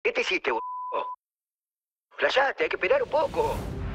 ¿Qué te hiciste, boludo? Flayaste, hay que esperar un poco.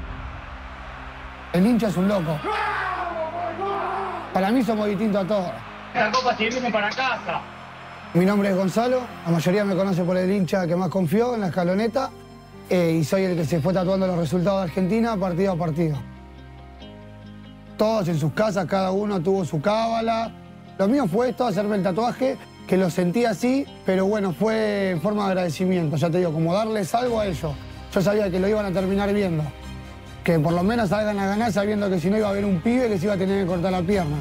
El hincha es un loco. Para mí somos distintos a todos. La copa se viene para casa. Mi nombre es Gonzalo, la mayoría me conoce por el hincha que más confió en la escaloneta y soy el que se fue tatuando los resultados de Argentina partido a partido. Todos en sus casas, cada uno tuvo su cábala. Lo mío fue esto, hacerme el tatuaje, que lo sentí así, pero bueno, fue en forma de agradecimiento, ya te digo, como darles algo a ellos. Yo sabía que lo iban a terminar viendo, que por lo menos salgan a ganar sabiendo que si no iba a haber un pibe que se iba a tener que cortar la pierna.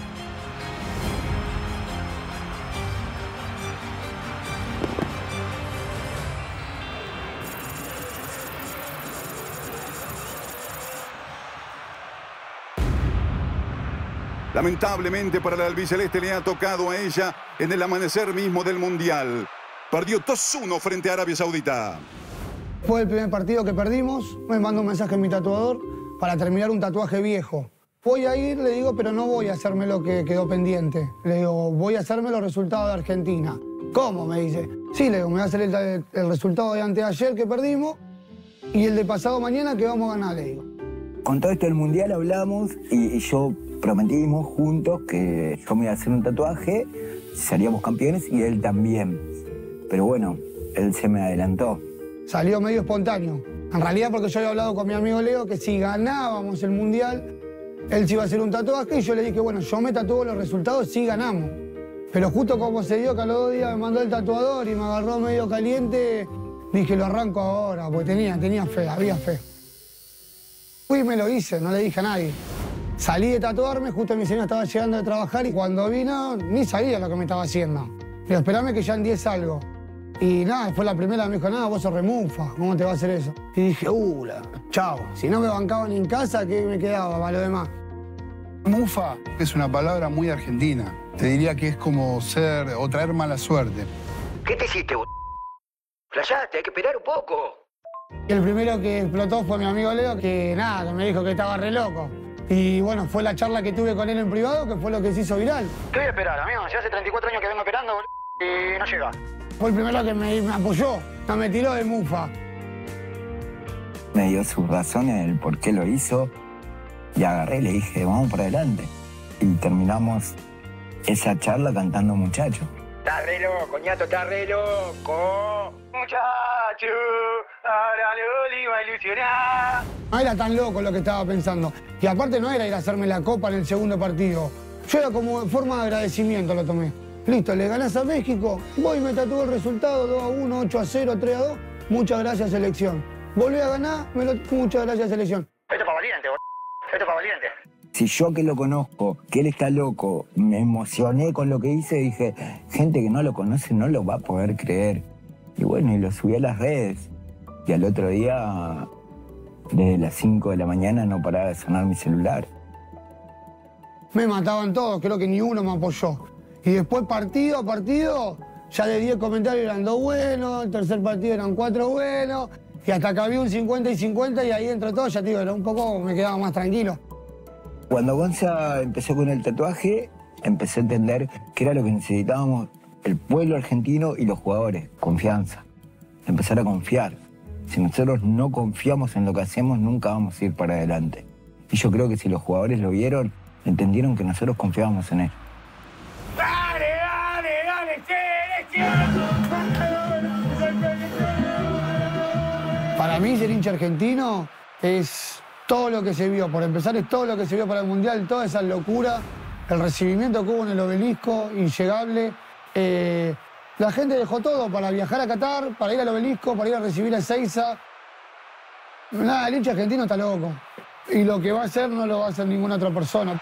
Lamentablemente para la albiceleste le ha tocado a ella en el amanecer mismo del Mundial. Perdió 2-1 frente a Arabia Saudita. Fue el primer partido que perdimos, me mandó un mensaje a mi tatuador para terminar un tatuaje viejo. Voy a ir, le digo, pero no voy a hacerme lo que quedó pendiente. Le digo, voy a hacerme los resultados de Argentina. ¿Cómo? Me dice. Sí, le digo, me va a hacer el resultado de anteayer que perdimos y el de pasado mañana que vamos a ganar, le digo. Con todo esto del Mundial hablamos y yo prometimos juntos que yo me iba a hacer un tatuaje, seríamos campeones y él también. Pero bueno, él se me adelantó. Salió medio espontáneo. En realidad porque yo había hablado con mi amigo Leo que si ganábamos el Mundial, él se iba a hacer un tatuaje y yo le dije, bueno, yo me tatúo los resultados si ganamos. Pero justo como se dio que a los 2 días me mandó el tatuador y me agarró medio caliente, dije, lo arranco ahora, porque tenía fe, había fe. Fui y me lo hice, no le dije a nadie. Salí de tatuarme, justo mi señora estaba llegando de trabajar y cuando vino, ni sabía lo que me estaba haciendo. Digo, esperame que ya en 10 salgo. Y nada, después la primera me dijo, nada, vos sos remufa, ¿cómo te va a hacer eso? Y dije, chao, si no me bancaban en casa, ¿qué me quedaba para lo demás? Mufa es una palabra muy argentina. Te diría que es como ser o traer mala suerte. ¿Qué te hiciste, boludo? Flayaste, hay que esperar un poco. Y el primero que explotó fue mi amigo Leo, que nada, que me dijo que estaba re loco. Y bueno, fue la charla que tuve con él en privado, que fue lo que se hizo viral. ¿Qué voy a esperar, amigo? Ya hace 34 años que vengo esperando, boludo, y no llega. Fue el primero que me apoyó, no me tiró de mufa. Me dio sus razones del por qué lo hizo y agarré y le dije, vamos para adelante. Y terminamos esa charla cantando Muchacho. Está re loco, ñato, está re loco. Muchacho, ahora lo iba a ilusionar. No era tan loco lo que estaba pensando. Y aparte no era ir a hacerme la copa en el segundo partido. Yo era como en forma de agradecimiento lo tomé. Listo, le ganás a México, voy y me tatúo el resultado, 2-1, 8-0, 3-2. Muchas gracias, selección. Volví a ganar, muchas gracias, selección. Esto es para valiente, boludo. Esto es para valiente. Si yo que lo conozco, que él está loco, me emocioné con lo que hice, dije, gente que no lo conoce no lo va a poder creer. Y bueno, y lo subí a las redes. Y al otro día, desde las 5 de la mañana, no paraba de sonar mi celular. Me mataban todos, creo que ni uno me apoyó. Y después partido a partido, ya de 10 comentarios eran 2 buenos, el tercer partido eran 4 buenos, y hasta que había un 50 y 50 y ahí entre todos, ya te digo, era un poco, me quedaba más tranquilo. Cuando Gonza empezó con el tatuaje, empecé a entender que era lo que necesitábamos el pueblo argentino y los jugadores, confianza. Empezar a confiar. Si nosotros no confiamos en lo que hacemos, nunca vamos a ir para adelante. Y yo creo que si los jugadores lo vieron, entendieron que nosotros confiábamos en él. ¡Dale, dale, dale, Para mí ser hincha argentino es todo lo que se vio. Por empezar, es todo lo que se vio para el Mundial, toda esa locura, el recibimiento que hubo en el Obelisco, inllegable. La gente dejó todo para viajar a Qatar, para ir al Obelisco, para ir a recibir a Ezeiza. Nada, el hincha argentino está loco. Y lo que va a hacer no lo va a hacer ninguna otra persona.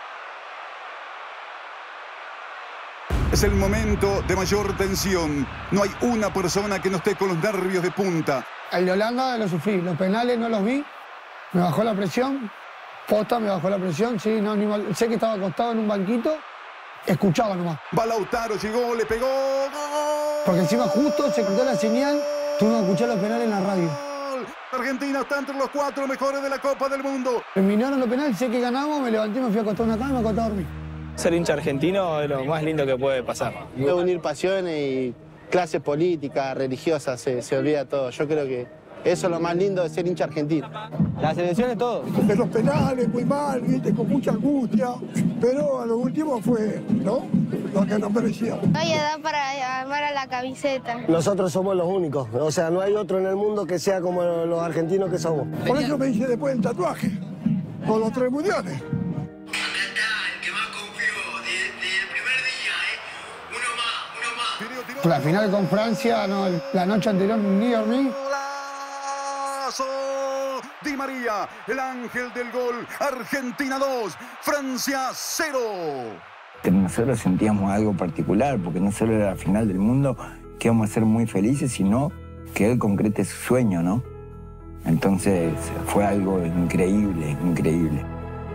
Es el momento de mayor tensión. No hay una persona que no esté con los nervios de punta. El de Holanda lo sufrí, los penales no los vi, me bajó la presión, posta me bajó la presión, sí, no, sé que estaba acostado en un banquito, escuchaba nomás. Va Lautaro, llegó, le pegó. ¡Gol! Porque encima justo se cortó la señal, tuve que escuchar los penales en la radio. Argentina está entre los 4 mejores de la Copa del Mundo. Terminaron los penales, sé que ganamos, me levanté, me fui a acostar en una cama y me acosté a dormir. Ser hincha argentino es lo más lindo que puede pasar. Es unir pasiones clases políticas, religiosas, se olvida todo. Yo creo que eso es lo más lindo de ser hincha argentino. La selección es todo. De los penales, muy mal, viste, con mucha angustia, pero a lo último fue, ¿no? Lo que nos merecía. No hay edad para amar a la camiseta. Nosotros somos los únicos, o sea, no hay otro en el mundo que sea como los argentinos que somos. Por eso me hice después el tatuaje, con los 3 mundiales. La final con Francia, no, la noche anterior ni dormí. ¡Golazo! Di María, el ángel del gol. Argentina 2, Francia 0. Nosotros sentíamos algo particular, porque no solo era la final del mundo, que íbamos a ser muy felices, sino que él concrete su sueño, ¿no? Entonces fue algo increíble, increíble.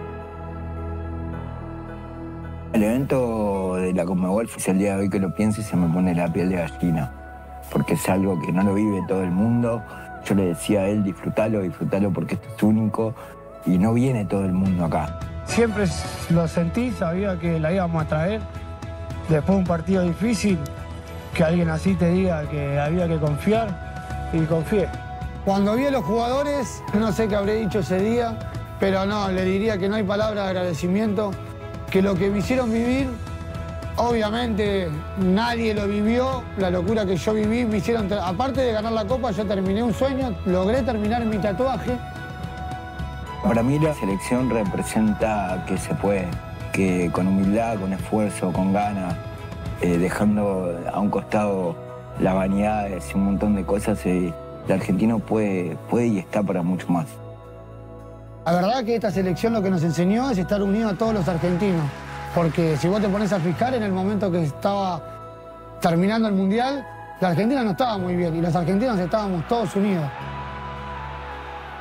El evento de la Conmebol es el día de hoy que lo pienso y se me pone la piel de gallina, porque es algo que no lo vive todo el mundo. Yo le decía a él, disfrútalo porque esto es único y no viene todo el mundo acá. Siempre lo sentí, sabía que la íbamos a traer. Después de un partido difícil, que alguien así te diga que había que confiar, y confié. Cuando vi a los jugadores, no sé qué habré dicho ese día, pero no, le diría que no hay palabra de agradecimiento, que lo que me hicieron vivir, obviamente nadie lo vivió, la locura que yo viví, me hicieron, aparte de ganar la Copa, yo terminé un sueño, logré terminar mi tatuaje. Para mí la selección representa que se puede, que con humildad, con esfuerzo, con ganas, dejando a un costado las vanidades y un montón de cosas, el argentino puede y está para mucho más. La verdad que esta selección lo que nos enseñó es estar unidos a todos los argentinos, porque si vos te pones a fijar, en el momento que estaba terminando el Mundial, la Argentina no estaba muy bien y los argentinos estábamos todos unidos.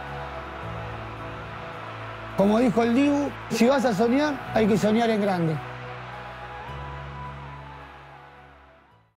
Como dijo el Dibu, si vas a soñar, hay que soñar en grande.